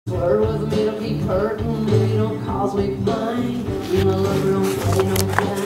Flirt with me to keep hurting me, don't cause me pain. You know, love don't play no game.